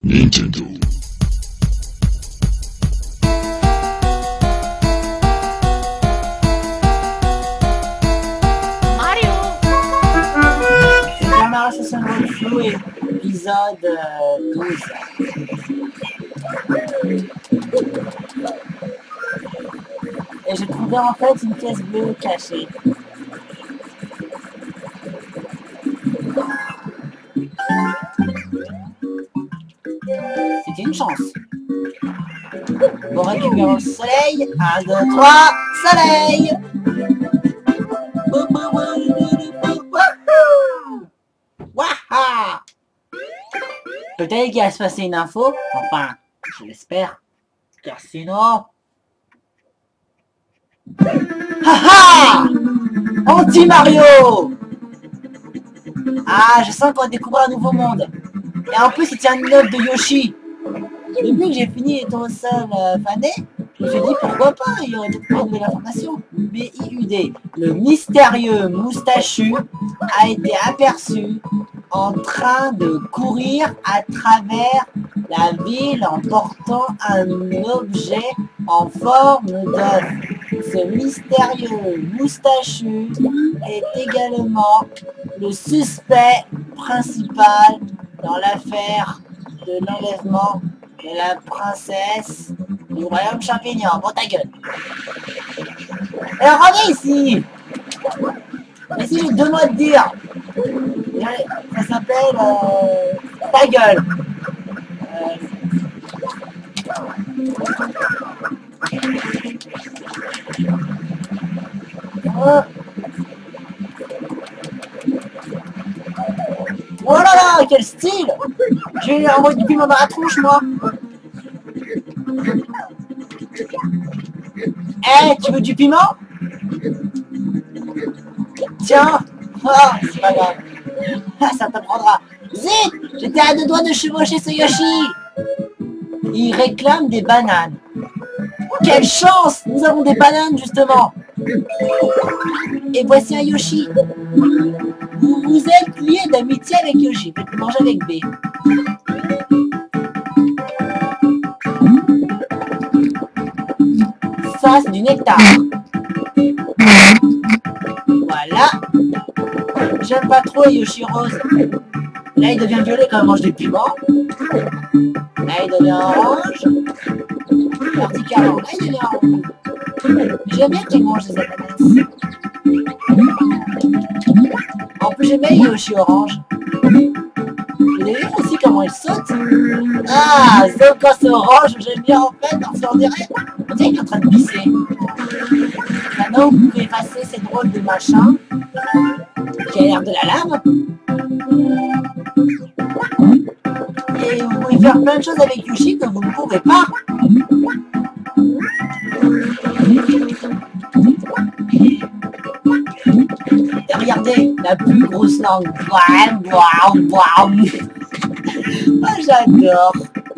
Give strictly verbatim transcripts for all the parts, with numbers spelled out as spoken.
Nintendo. Mario. Super Mario soixante Flou, épisode euh, douze. Et j'ai trouvé en fait une pièce bleue cachée. C'était une chance. Bon, récupérons le soleil. un, deux, trois, soleil! Waha! Peut-être qu'il va se passer une info. Enfin, je l'espère. Car sinon... Haha! Anti-Mario! Ah, je sens qu'on va découvrir un nouveau monde. Et en plus, il tient une note de Yoshi. Depuis que j'ai fini les tournesols euh, fanés, je me suis dit pourquoi pas, il y aurait peut-être pas de nouvelles informations. B I U D, le mystérieux moustachu a été aperçu en train de courir à travers la ville en portant un objet en forme d'œuf. Ce mystérieux moustachu est également le suspect principal dans l'affaire de l'enlèvement de la princesse du royaume champignon. Bon, ta gueule. Alors, reviens ici. Mais si j'ai deux mots à te dire. Ça s'appelle euh, ta gueule. Euh... Oh. Oh là là, quel style! J'ai envoyé du piment dans la tronche, moi! Eh, hey, tu veux du piment? Tiens! Ah, c'est pas grave. Ah, ça t'apprendra. Zut! J'étais à deux doigts de chevaucher ce Yoshi! Il réclame des bananes. Quelle chance! Nous avons des bananes, justement! Et voici un Yoshi. Vous vous êtes lié d'amitié avec Yoshi. Faites manger avec B. Ça, c'est du nectar. Voilà. J'aime pas trop les Yoshi rose. Là, il devient violet quand il mange des piments. Là, il devient orange. Verticalement. Là, il devient orange. J'aime bien qu'il mange des ananas. En plus, j'aime bien les Yoshi orange. Vous avez vu aussi comment il saute? Ah, sauf quand c'est orange, j'aime bien en fait, on se dirait. On dirait qu'il est en train de pisser. Maintenant, vous pouvez effacer ces drôles de machins qui a l'air de la lave. Et vous pouvez faire plein de choses avec Yoshi que vous ne pouvez pas. Et regardez, la plus grosse langue. Bouam, bouam, bouam. Ah, j'adore.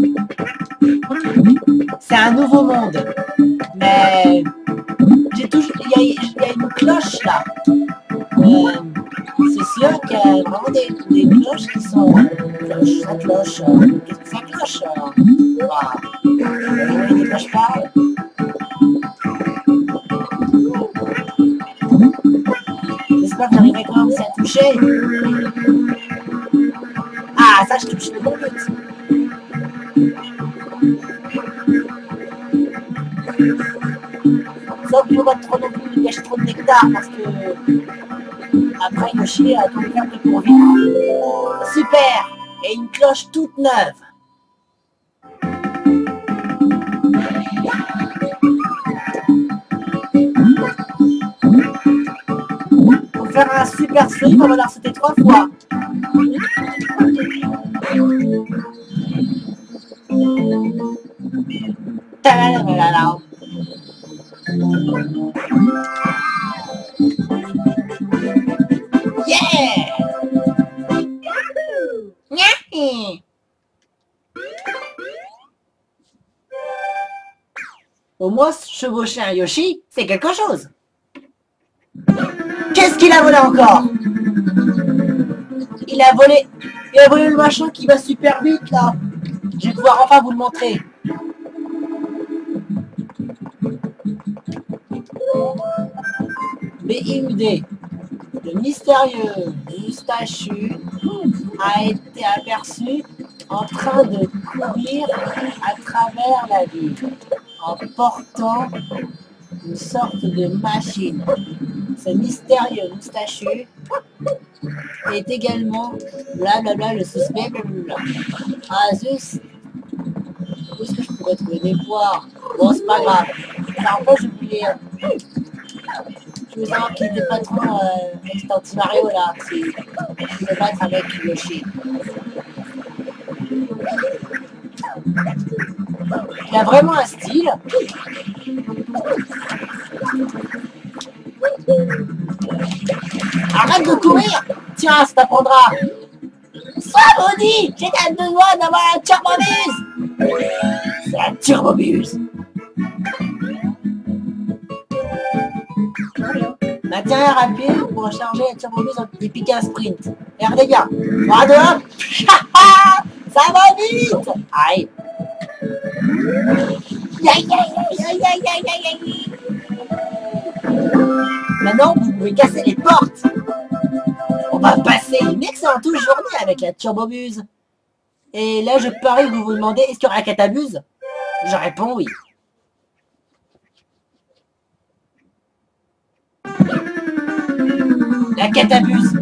C'est un nouveau monde. Mais j'ai toujours. Il y, a, il y a une cloche là. Euh, c'est sûr qu'il y a vraiment des, des cloches qui sont. Cloche, ça cloche. Euh, Qu'est-ce que ça cloche euh, bah, euh, des cloches parlent. J'espère que j'arriverai quand même aussi à toucher. Ah, ça, je touche le bon but. Sauf qu'il ne faut pas trop non plus gâcher trop de nectar parce que après Yoshi a tout faire pour vivre. Super! Et une cloche toute neuve. Pour faire un super slip, on va leur sauter trois fois. Ta-la-la-la-la. Yeah! Yahoo! Au moins, chevaucher un Yoshi, c'est quelque chose. Qu'est-ce qu'il a volé encore? Il a volé... Il a volé le machin qui va super vite, là. Je vais pouvoir enfin vous le montrer. B I U D. Le mystérieux moustachu a été aperçu en train de courir à travers la ville en portant une sorte de machine. Ce mystérieux moustachu est également blablabla le suspect blablabla. Ah zut, où est-ce que je pourrais trouver des poires? Bon, c'est pas grave. Alors moi je voulais je veux savoir qui était le patron euh, ex Mario là, qui se battre avec Yoshi. Il a vraiment un style. Arrête de courir. Tiens, ça t'apprendra. Sois maudit. J'ai besoin d'avoir un turbobus. C'est un turbobus. Maintiens rapide pour recharger la turbobus et piquer un sprint. Et regardez bien. trois, deux, un. Ça va vite. Aïe. Aïe, aïe, aïe, aïe, aïe, aïe, aïe. Maintenant, vous pouvez casser les portes. On va passer une excellente journée avec la turbobuse. Et là, je parie que vous vous demandez, est-ce qu'il y aura un catabuse? Je réponds oui. La catabuse.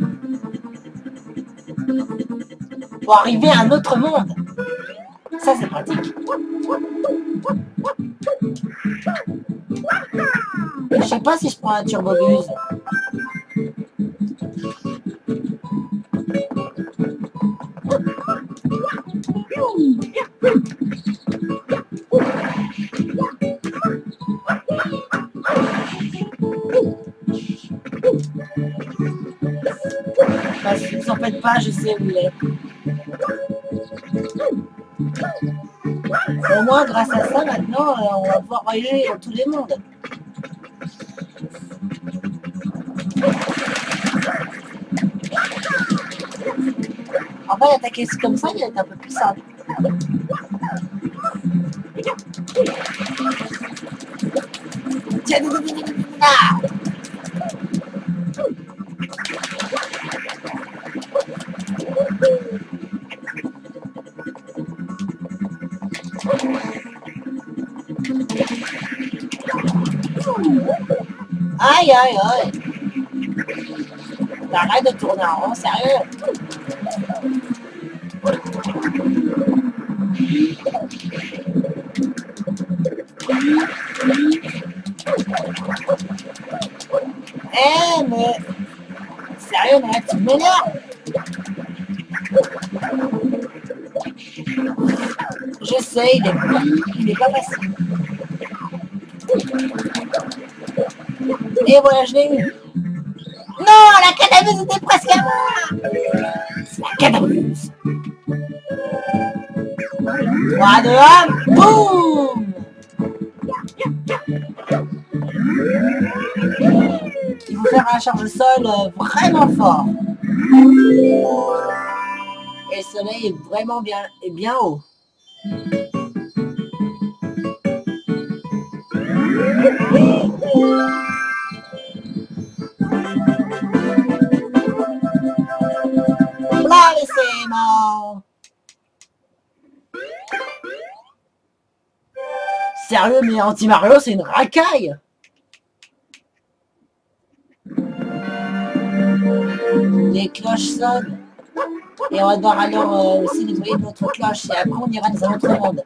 Pour arriver à un autre monde. Ça, c'est pratique. Je sais pas si je prends un turbobuse. Bah, si vous en faites pas, je sais où il est. Au moins, grâce à ça, maintenant, euh, on va pouvoir voyager dans tous les mondes. En fait, attaquer comme ça, il va être un peu plus simple. Tiens, ah! Aïe, aïe, aïe. T'arrêtes de tourner en rond, sérieux? Eh, mais... Sérieux, mais là, tu m'énerves. Je sais, il est, il est pas facile. Et voilà, je l'ai eu. Non, la catabuse était presque à moi. C'est la catabuse. trois, deux, un, boum. Il faut faire un charge-sol vraiment fort. Et le soleil est vraiment bien, est bien haut. Bravissimo. Sérieux, mais Anti-Mario, c'est une racaille. Les cloches sonnent. Et on va devoir alors euh, aussi nettoyer notre cloche. Et après, on ira dans un autre monde.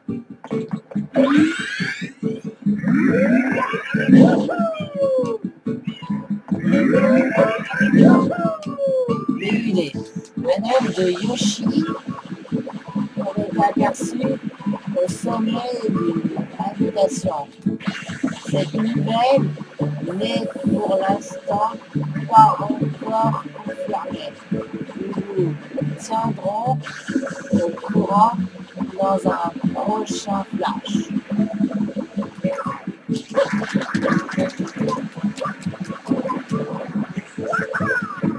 B U D. Un œuvre de Yoshi. On est aperçu au sommet d'une habitation. Cette nouvelle n'est pour l'instant pas encore confirmée. Nous vous tiendrons au courant dans un prochain flash.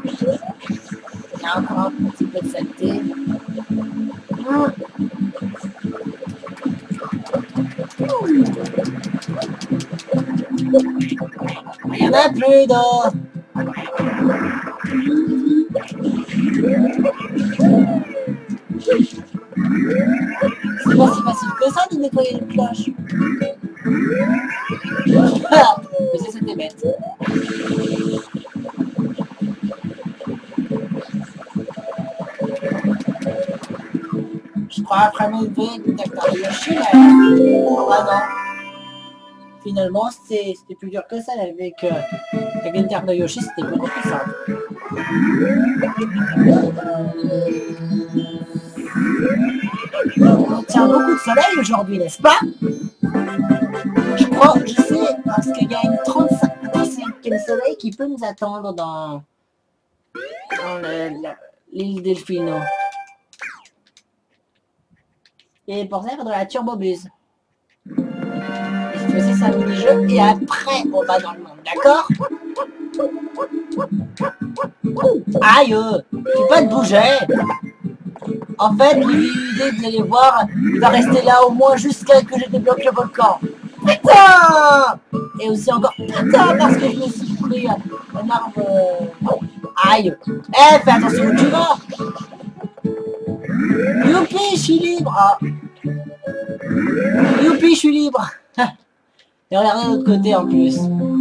Il y a encore un petit peu de saleté. Il n'y en a plus d'eau. C'est pas si facile que ça de nettoyer une cloche. Mais ça c'était bête. Je crois après m'élever le détecteur de Yoshi, mais... Oh bah non. Finalement c'était plus dur que ça avec, euh, avec le détecteur de Yoshi, c'était beaucoup plus simple. On tient beaucoup de soleil aujourd'hui, n'est-ce pas? Je crois, je sais, parce qu'il y a une trente-cinquième soleil qui peut nous attendre dans, dans l'île Delfino. Et pour ça, il faudra la turbobuse. Je faisais ça mini-jeu et après, on va dans le monde, d'accord? Aïe, tu peux pas te bouger. En fait, l'idée, vous allez voir, il va rester là au moins jusqu'à ce que je débloque le volcan. Putain! Et aussi encore, putain, parce que je me suis pris un arbre... Euh... Aïe! Eh, fais attention où tu vas! Youpi, je suis libre! Ah. Youpi, je suis libre! Et regardez de l'autre côté en plus.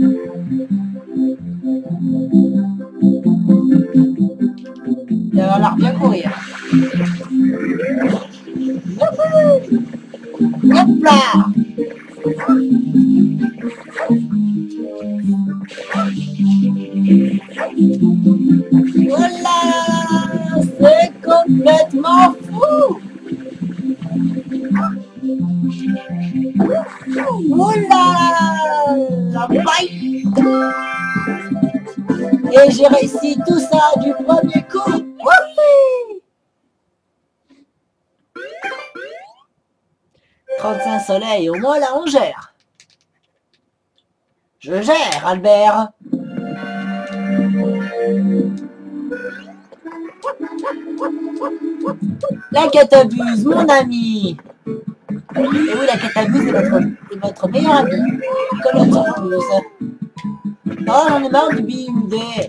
Il va falloir bien courir. Hop là! Voilà! C'est complètement fou! Oula! La bite! Et j'ai réussi tout ça du premier coup! Woupi! trente-cinq soleils, au moins là on gère. Je gère, Albert. La catabuse, mon ami. Et oui, la catabuse est votre, est votre meilleur ami. Colonne en plus. Oh, j'en ai marre du biudé.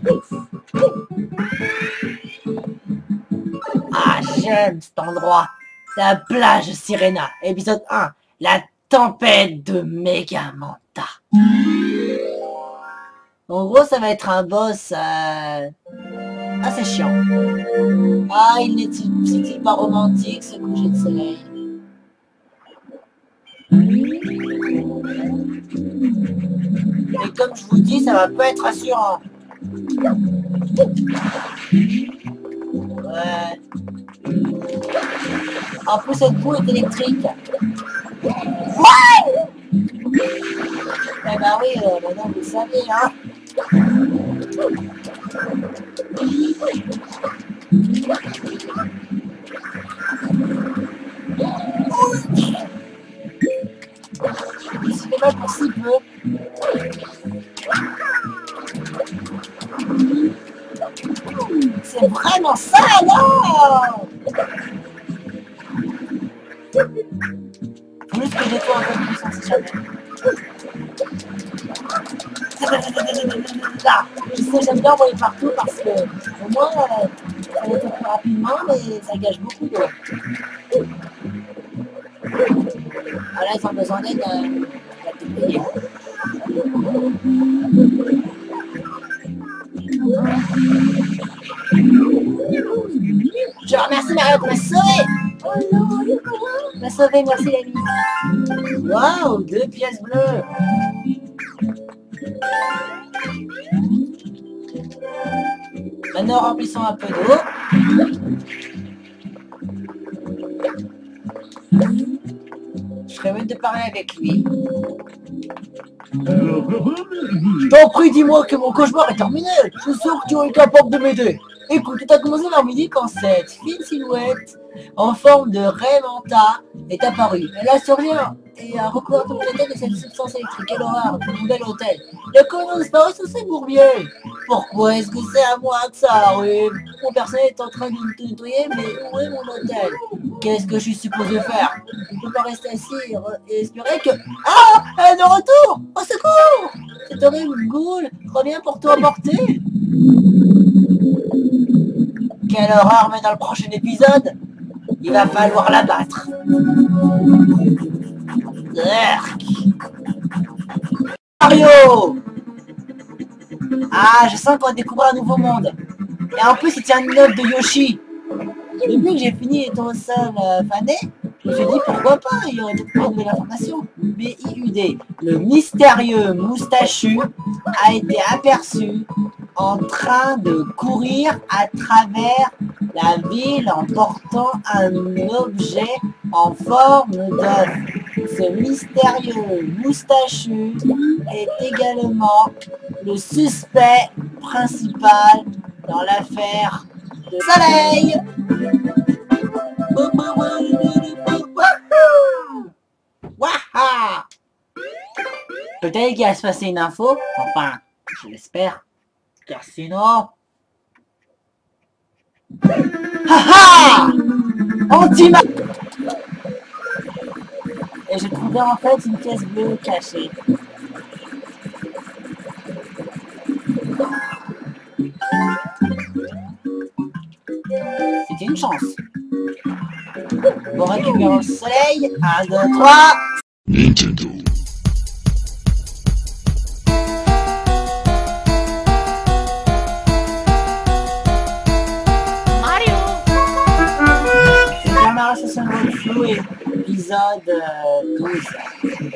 Ah, j'aime cet endroit. La plage Sirena, épisode un, la tempête de Megamanta. En gros, ça va être un boss euh, assez chiant. Ah, il n'est-il pas romantique, ce coucher de soleil? Et comme je vous dis, ça va pas être rassurant. Ouais. En plus, cette boue est électrique. Ouais! Eh ben oui, euh, maintenant vous le savez, hein. C'est mal pour si peu. C'est vraiment ça, non? Plus que des fois un peu plus sans jamais. Là, je sais, j'aime bien envoyer partout parce que au moins euh, ça va être plus rapidement, mais ça gâche beaucoup d'eau. Ah là, ils ont besoin d'aide, euh, on va te payer. Je remercie Mario de m'a sauvé. M'a sauvé, merci l'ami. Waouh, deux pièces bleues. Maintenant remplissons un peu d'eau. Je serais même de parler avec lui. Je t'en prie, dis-moi que mon cauchemar est terminé. Je suis sûr que tu es capable de m'aider. Écoute, tu as commencé vers midi quand cette fine silhouette en forme de Raymanta est apparue. Elle a surgi et a recouvert toute la tête de cette substance électrique. Quelle horreur, de nouvel hôtel. Le colon disparu sous ses bourbiers. Pourquoi est-ce que c'est à moi que ça arrive? Mon personnel est en train de me nettoyer, mais où est mon hôtel? Qu'est-ce que je suis supposé faire? Je ne peux pas rester assis et, et espérer que... Ah! Elle est de retour! Au secours! C'est horrible, Ghoul. Reviens pour tout emporter. Quelle horreur, mais dans le prochain épisode, il va falloir l'abattre. Mario! Ah, je sens qu'on va découvrir un nouveau monde. Et en plus, il tient une note de Yoshi. Depuis que j'ai fini étant seul euh, fané, je me suis dit pourquoi pas, il y aurait peut-être pas de nouvelle information. B I U D, le mystérieux moustachu a été aperçu en train de courir à travers la ville en portant un objet en forme d'œuf. Ce mystérieux moustachu est également le suspect principal dans l'affaire de Soleil. Waha! Peut-être qu'il va se passer une info, enfin, je l'espère, car sinon... Haha! Anti-ma... Et j'ai trouvé en fait une pièce bleue cachée. C'était une chance. Bon, récupérons le soleil. un, deux, trois. Nintendo. Mario. C'est Super Mario soixante-douze Flow, épisode euh, douze.